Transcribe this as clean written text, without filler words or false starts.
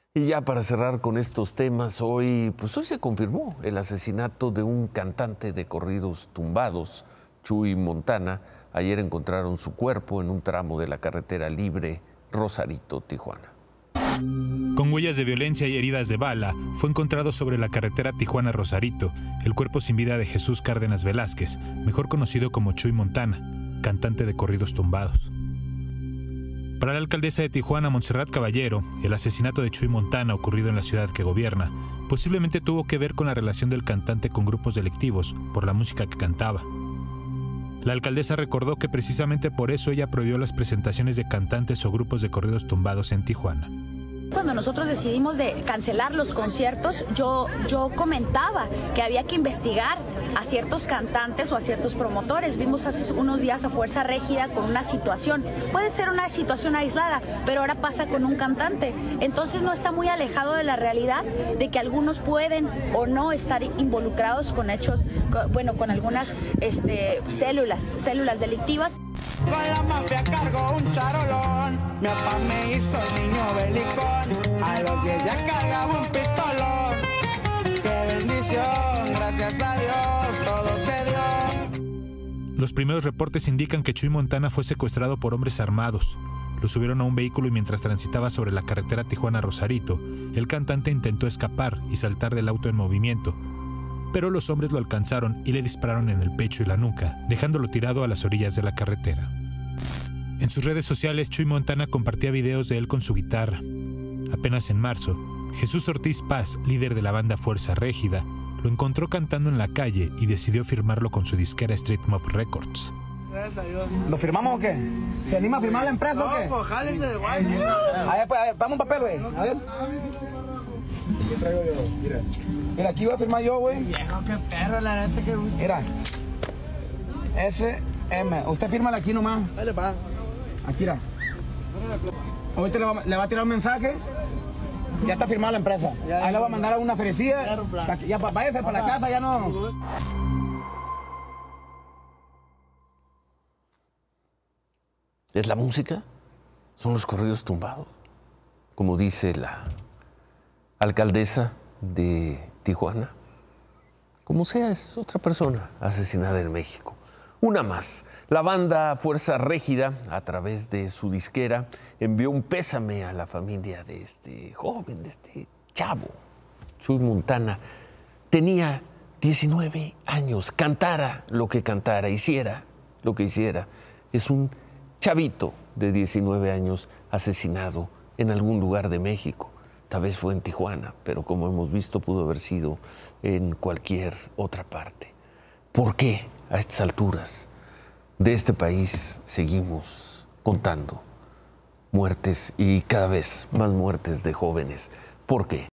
Y ya para cerrar con estos temas, hoy se confirmó el asesinato de un cantante de corridos tumbados, Chuy Montana. Ayer encontraron su cuerpo en un tramo de la carretera libre Rosarito-Tijuana. Con huellas de violencia y heridas de bala, fue encontrado sobre la carretera Tijuana-Rosarito el cuerpo sin vida de Jesús Cárdenas Velázquez, mejor conocido como Chuy Montana, cantante de corridos tumbados. Para la alcaldesa de Tijuana, Montserrat Caballero, el asesinato de Chuy Montana ocurrido en la ciudad que gobierna, posiblemente tuvo que ver con la relación del cantante con grupos delictivos, por la música que cantaba. La alcaldesa recordó que precisamente por eso ella prohibió las presentaciones de cantantes o grupos de corridos tumbados en Tijuana. Cuando nosotros decidimos de cancelar los conciertos, yo comentaba que había que investigar a ciertos cantantes o a ciertos promotores. Vimos hace unos días a Fuerza Régida con una situación. Puede ser una situación aislada, pero ahora pasa con un cantante. Entonces no está muy alejado de la realidad de que algunos pueden o no estar involucrados con hechos, con algunas células delictivas. Con la mafia cargo un charolón. Mi papá me hizo niño belicón. A los 10 ya cargaba un pistolón. Qué bendición, gracias a Dios, todo se dio. Los primeros reportes indican que Chuy Montana fue secuestrado por hombres armados. Lo subieron a un vehículo y mientras transitaba sobre la carretera Tijuana-Rosarito, el cantante intentó escapar y saltar del auto en movimiento. Pero los hombres lo alcanzaron y le dispararon en el pecho y la nuca, dejándolo tirado a las orillas de la carretera. En sus redes sociales, Chuy Montana compartía videos de él con su guitarra. Apenas en marzo, Jesús Ortiz Paz, líder de la banda Fuerza Régida, lo encontró cantando en la calle y decidió firmarlo con su disquera Street Mob Records. ¿Lo firmamos o qué? ¿Se anima a firmar la empresa o qué? No, pues jálese de guay. A ver, dame un papel, güey. A ver. ¿Qué traigo yo? Mira, aquí voy a firmar yo, güey. Viejo, qué perro, la neta que gusta. Mira. SM. Usted fírmala aquí nomás. Dale, pa. Aquí, mira. Ahorita le va a tirar un mensaje. Ya está firmada la empresa. Ahí le va a mandar a una ferecilla. Ya váyase para la casa, ya no. ¿Es la música? ¿Son los corridos tumbados? Como dice la alcaldesa de Tijuana. Como sea, es otra persona asesinada en México. Una más. La banda Fuerza Régida, a través de su disquera, envió un pésame a la familia de este joven, de este chavo, Chuy Montana. Tenía 19 años, cantara lo que cantara, hiciera lo que hiciera. Es un chavito de 19 años asesinado en algún lugar de México. Tal vez fue en Tijuana, pero como hemos visto pudo haber sido en cualquier otra parte. ¿Por qué a estas alturas de este país seguimos contando muertes y cada vez más muertes de jóvenes? ¿Por qué?